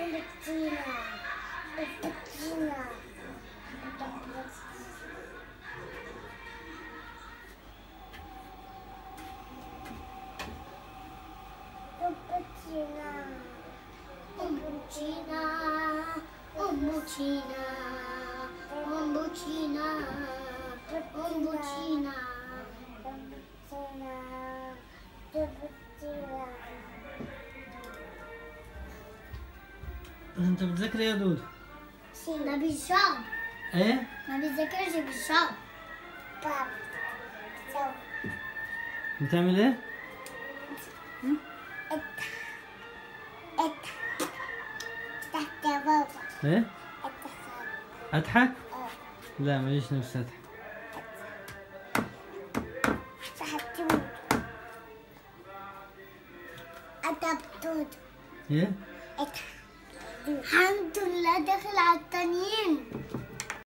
انت بتذاكري يا دودو؟ ما بيشرب. ايه؟ ما بيذاكرش، بيشرب. بتعمل ايه؟ تحت يا بابا. ايه؟ اضحك؟ لا ماليش نفس اضحك. أدبتود. ايه؟ الحمد لله داخل على التانيين.